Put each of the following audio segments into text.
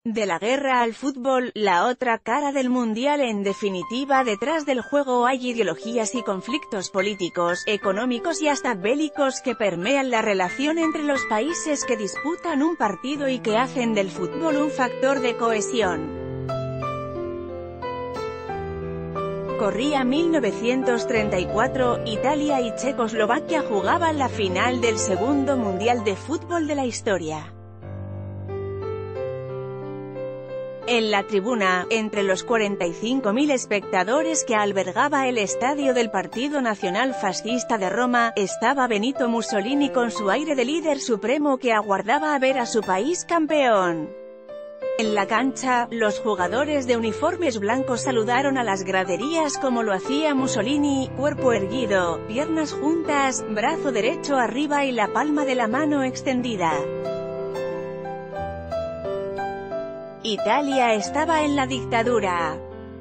De la guerra al fútbol, la otra cara del mundial. En definitiva, detrás del juego hay ideologías y conflictos políticos, económicos y hasta bélicos que permean la relación entre los países que disputan un partido y que hacen del fútbol un factor de cohesión. Corría 1934, Italia y Checoslovaquia jugaban la final del segundo mundial de fútbol de la historia. En la tribuna, entre los 45.000 espectadores que albergaba el estadio del Partido Nacional Fascista de Roma, estaba Benito Mussolini con su aire de líder supremo que aguardaba a ver a su país campeón. En la cancha, los jugadores de uniformes blancos saludaron a las graderías como lo hacía Mussolini, cuerpo erguido, piernas juntas, brazo derecho arriba y la palma de la mano extendida. Italia estaba en la dictadura.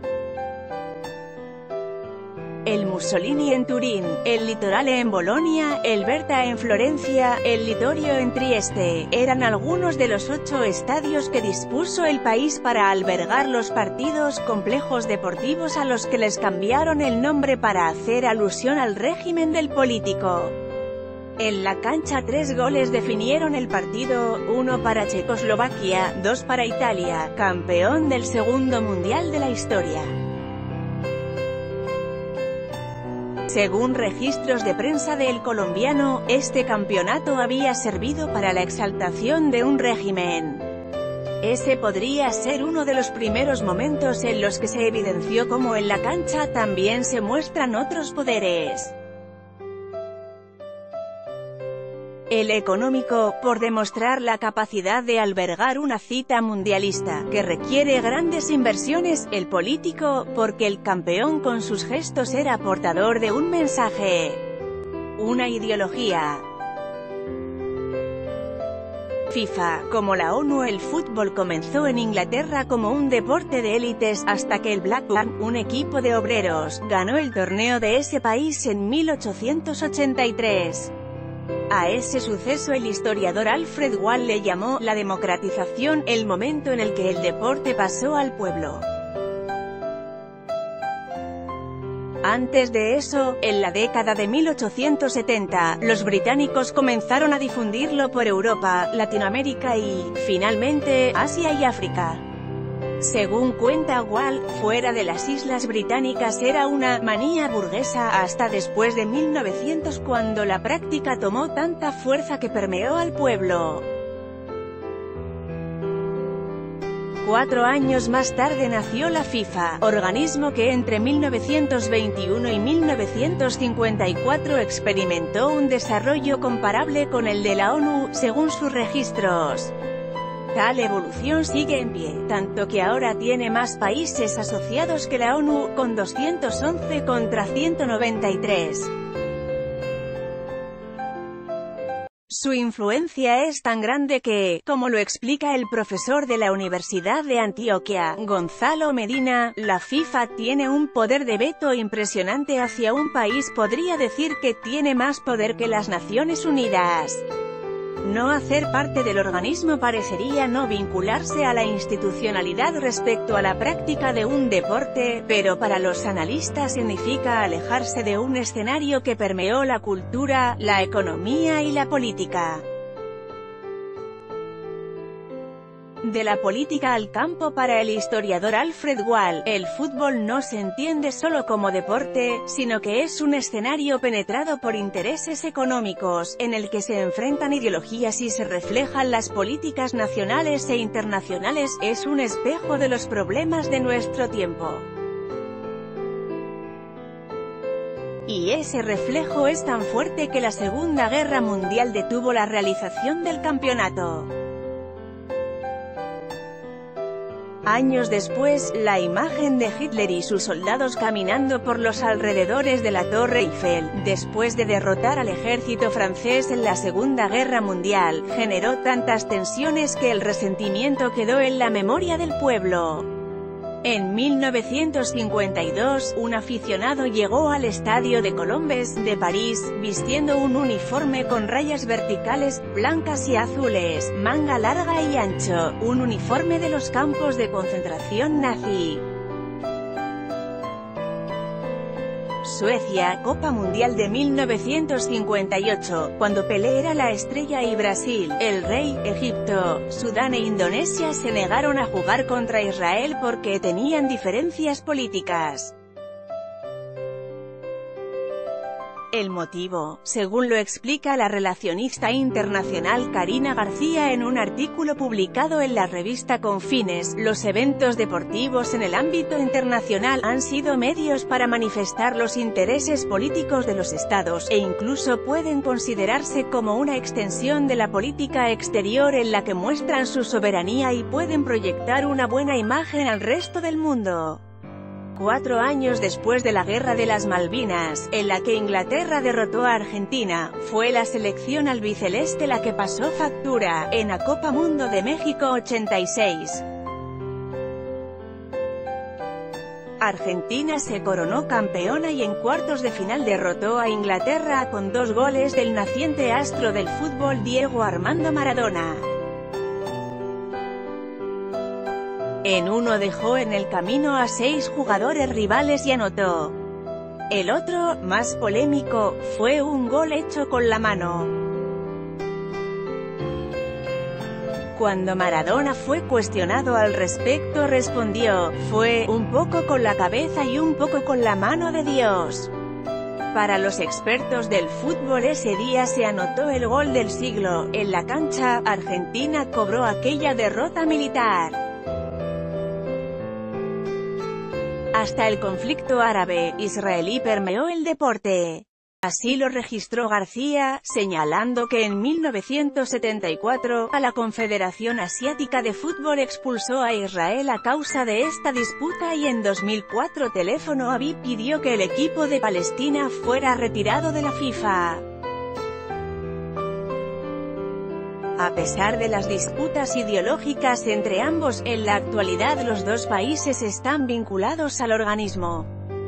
El Mussolini en Turín, el Litorale en Bolonia, el Berta en Florencia, el Littorio en Trieste, eran algunos de los 8 estadios que dispuso el país para albergar los partidos, complejos deportivos a los que les cambiaron el nombre para hacer alusión al régimen del político. En la cancha 3 goles definieron el partido, 1 para Checoslovaquia, 2 para Italia, campeón del segundo mundial de la historia. Según registros de prensa de El Colombiano, este campeonato había servido para la exaltación de un régimen. Ese podría ser uno de los primeros momentos en los que se evidenció cómo en la cancha también se muestran otros poderes. El económico, por demostrar la capacidad de albergar una cita mundialista, que requiere grandes inversiones; el político, porque el campeón con sus gestos era portador de un mensaje, una ideología. FIFA, como la ONU. El fútbol comenzó en Inglaterra como un deporte de élites, hasta que el Blackburn, un equipo de obreros, ganó el torneo de ese país en 1883. A ese suceso el historiador Alfred Wall le llamó «la democratización», el momento en el que el deporte pasó al pueblo. Antes de eso, en la década de 1870, los británicos comenzaron a difundirlo por Europa, Latinoamérica y, finalmente, Asia y África. Según cuenta Wall, fuera de las Islas Británicas era una manía burguesa hasta después de 1900, cuando la práctica tomó tanta fuerza que permeó al pueblo. 4 años más tarde nació la FIFA, organismo que entre 1921 y 1954 experimentó un desarrollo comparable con el de la ONU, según sus registros. Tal evolución sigue en pie, tanto que ahora tiene más países asociados que la ONU, con 211 contra 193. Su influencia es tan grande que, como lo explica el profesor de la Universidad de Antioquia, Gonzalo Medina, la FIFA tiene un poder de veto impresionante hacia un país. Podría decir que tiene más poder que las Naciones Unidas. No hacer parte del organismo parecería no vincularse a la institucionalidad respecto a la práctica de un deporte, pero para los analistas significa alejarse de un escenario que permeó la cultura, la economía y la política. De la política al campo. Para el historiador Alfred Wall, el fútbol no se entiende solo como deporte, sino que es un escenario penetrado por intereses económicos, en el que se enfrentan ideologías y se reflejan las políticas nacionales e internacionales. Es un espejo de los problemas de nuestro tiempo. Y ese reflejo es tan fuerte que la Segunda Guerra Mundial detuvo la realización del campeonato. Años después, la imagen de Hitler y sus soldados caminando por los alrededores de la Torre Eiffel, después de derrotar al ejército francés en la Segunda Guerra Mundial, generó tantas tensiones que el resentimiento quedó en la memoria del pueblo. En 1952, un aficionado llegó al estadio de Colombes, de París, vistiendo un uniforme con rayas verticales, blancas y azules, manga larga y ancho, un uniforme de los campos de concentración nazi. Suecia, Copa Mundial de 1958, cuando Pelé era la estrella y Brasil, el rey, Egipto, Sudán e Indonesia se negaron a jugar contra Israel porque tenían diferencias políticas. El motivo, según lo explica la relacionista internacional Karina García en un artículo publicado en la revista Confines, los eventos deportivos en el ámbito internacional han sido medios para manifestar los intereses políticos de los estados, e incluso pueden considerarse como una extensión de la política exterior en la que muestran su soberanía y pueden proyectar una buena imagen al resto del mundo. 4 años después de la Guerra de las Malvinas, en la que Inglaterra derrotó a Argentina, fue la selección albiceleste la que pasó factura, en la Copa Mundo de México 86. Argentina se coronó campeona y en cuartos de final derrotó a Inglaterra con 2 goles del naciente astro del fútbol Diego Armando Maradona. En uno dejó en el camino a 6 jugadores rivales y anotó. El otro, más polémico, fue un gol hecho con la mano. Cuando Maradona fue cuestionado al respecto respondió, fue un poco con la cabeza y un poco con la mano de Dios. Para los expertos del fútbol ese día se anotó el gol del siglo. En la cancha, Argentina cobró aquella derrota militar. Hasta el conflicto árabe-israelí permeó el deporte. Así lo registró García, señalando que en 1974, a la Confederación Asiática de Fútbol expulsó a Israel a causa de esta disputa y en 2004 Teléfono Aviv pidió que el equipo de Palestina fuera retirado de la FIFA. A pesar de las disputas ideológicas entre ambos, en la actualidad los dos países están vinculados al organismo.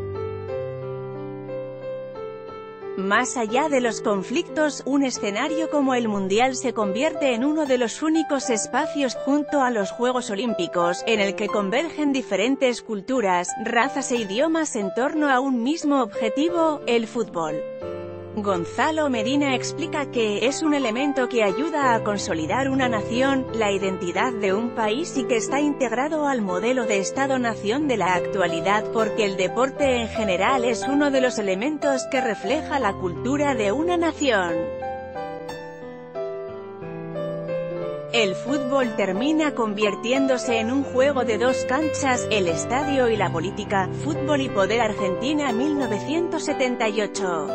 Más allá de los conflictos, un escenario como el Mundial se convierte en uno de los únicos espacios junto a los Juegos Olímpicos, en el que convergen diferentes culturas, razas e idiomas en torno a un mismo objetivo, el fútbol. Gonzalo Medina explica que es un elemento que ayuda a consolidar una nación, la identidad de un país y que está integrado al modelo de Estado-nación de la actualidad porque el deporte en general es uno de los elementos que refleja la cultura de una nación. El fútbol termina convirtiéndose en un juego de 2 canchas, el estadio y la política, Fútbol y Poder Argentina 1978.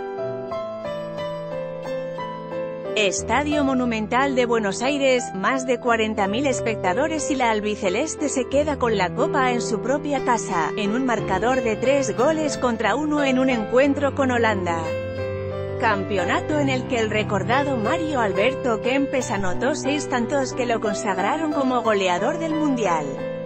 Estadio Monumental de Buenos Aires, más de 40.000 espectadores y la albiceleste se queda con la copa en su propia casa, en un marcador de 3-1 en un encuentro con Holanda. Campeonato en el que el recordado Mario Alberto Kempes anotó 6 tantos que lo consagraron como goleador del Mundial.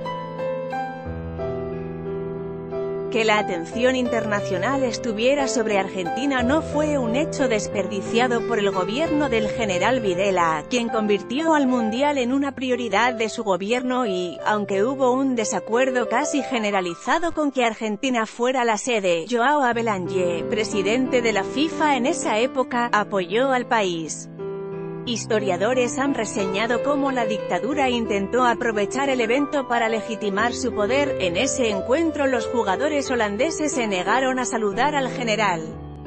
Que la atención internacional estuviera sobre Argentina no fue un hecho desperdiciado por el gobierno del general Videla, quien convirtió al Mundial en una prioridad de su gobierno y, aunque hubo un desacuerdo casi generalizado con que Argentina fuera la sede, João Havelange, presidente de la FIFA en esa época, apoyó al país. Historiadores han reseñado cómo la dictadura intentó aprovechar el evento para legitimar su poder. En ese encuentro los jugadores holandeses se negaron a saludar al general.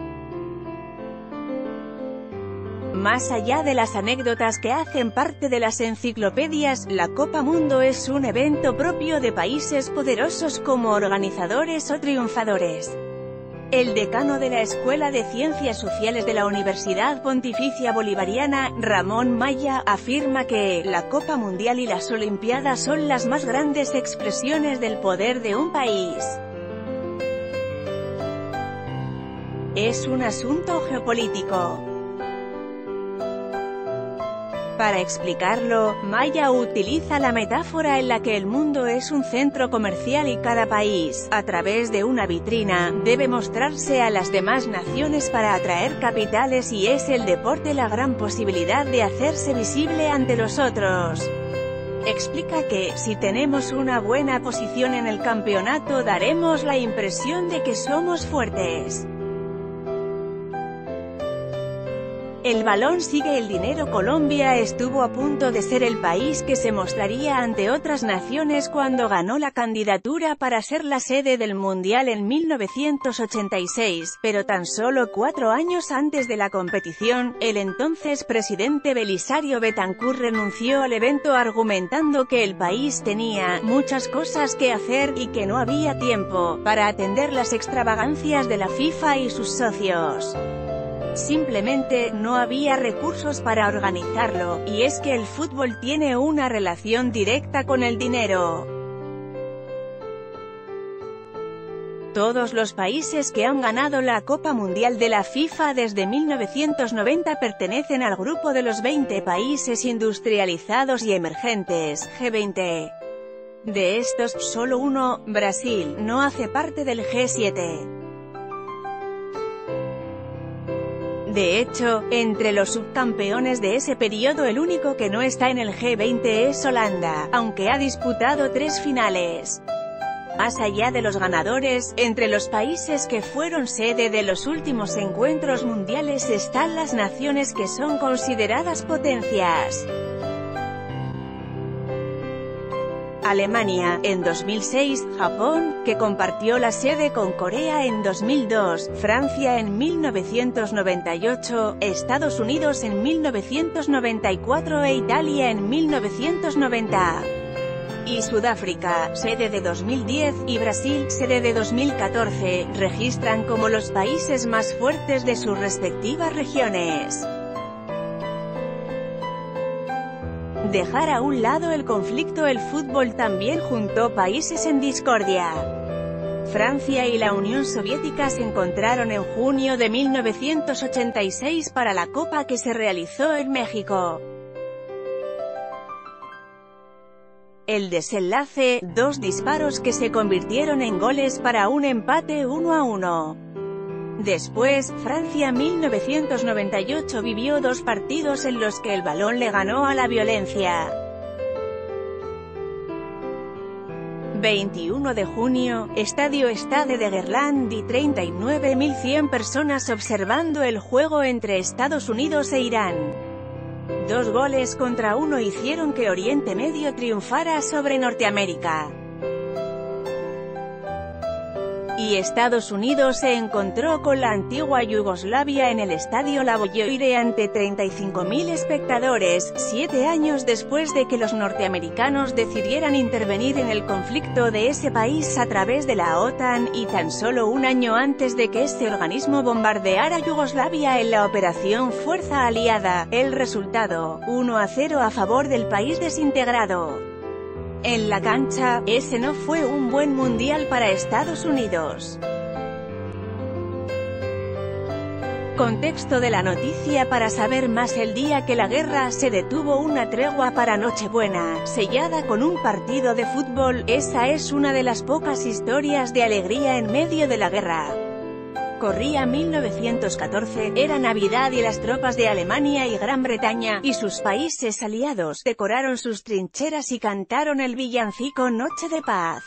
Más allá de las anécdotas que hacen parte de las enciclopedias, la Copa Mundo es un evento propio de países poderosos como organizadores o triunfadores. El decano de la Escuela de Ciencias Sociales de la Universidad Pontificia Bolivariana, Ramón Maya, afirma que la Copa Mundial y las Olimpiadas son las más grandes expresiones del poder de un país. Es un asunto geopolítico. Para explicarlo, Maya utiliza la metáfora en la que el mundo es un centro comercial y cada país, a través de una vitrina, debe mostrarse a las demás naciones para atraer capitales y es el deporte la gran posibilidad de hacerse visible ante los otros. Explica que, si tenemos una buena posición en el campeonato daremos la impresión de que somos fuertes. El balón sigue el dinero. Colombia estuvo a punto de ser el país que se mostraría ante otras naciones cuando ganó la candidatura para ser la sede del Mundial en 1986, pero tan solo 4 años antes de la competición, el entonces presidente Belisario Betancur renunció al evento argumentando que el país tenía muchas cosas que hacer y que no había tiempo para atender las extravagancias de la FIFA y sus socios. Simplemente, no había recursos para organizarlo, y es que el fútbol tiene una relación directa con el dinero. Todos los países que han ganado la Copa Mundial de la FIFA desde 1990 pertenecen al grupo de los 20 países industrializados y emergentes, G20. De estos, solo uno, Brasil, no hace parte del G7. De hecho, entre los subcampeones de ese periodo el único que no está en el G20 es Holanda, aunque ha disputado 3 finales. Más allá de los ganadores, entre los países que fueron sede de los últimos encuentros mundiales están las naciones que son consideradas potencias. Alemania, en 2006, Japón, que compartió la sede con Corea en 2002, Francia en 1998, Estados Unidos en 1994 e Italia en 1990. Y Sudáfrica, sede de 2010, y Brasil, sede de 2014, registran como los países más fuertes de sus respectivas regiones. Dejar a un lado el conflicto. El fútbol también juntó países en discordia. Francia y la Unión Soviética se encontraron en junio de 1986 para la Copa que se realizó en México. El desenlace, 2 disparos que se convirtieron en goles para un empate 1-1. Después, Francia 1998 vivió 2 partidos en los que el balón le ganó a la violencia. 21 de junio, Estadio Stade de Gerland y 39.100 personas observando el juego entre Estados Unidos e Irán. 2 goles contra 1 hicieron que Oriente Medio triunfara sobre Norteamérica. Y Estados Unidos se encontró con la antigua Yugoslavia en el estadio Lavoie ante 35.000 espectadores, 7 años después de que los norteamericanos decidieran intervenir en el conflicto de ese país a través de la OTAN, y tan solo un año antes de que este organismo bombardeara Yugoslavia en la Operación Fuerza Aliada. El resultado, 1-0 a favor del país desintegrado. En la cancha, ese no fue un buen mundial para Estados Unidos. Contexto de la noticia. Para saber más, el día que la guerra se detuvo, una tregua para Nochebuena, sellada con un partido de fútbol. Esa es una de las pocas historias de alegría en medio de la guerra. Corría 1914, era Navidad y las tropas de Alemania y Gran Bretaña, y sus países aliados, decoraron sus trincheras y cantaron el villancico Noche de Paz.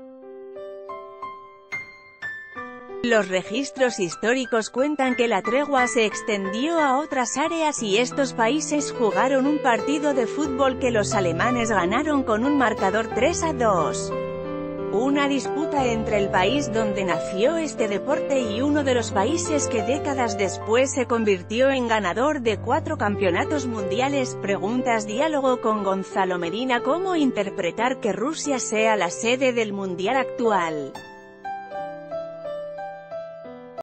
Los registros históricos cuentan que la tregua se extendió a otras áreas y estos países jugaron un partido de fútbol que los alemanes ganaron con un marcador 3-2. Una disputa entre el país donde nació este deporte y uno de los países que décadas después se convirtió en ganador de 4 campeonatos mundiales. Preguntas. Diálogo con Gonzalo Medina. ¿Cómo interpretar que Rusia sea la sede del mundial actual?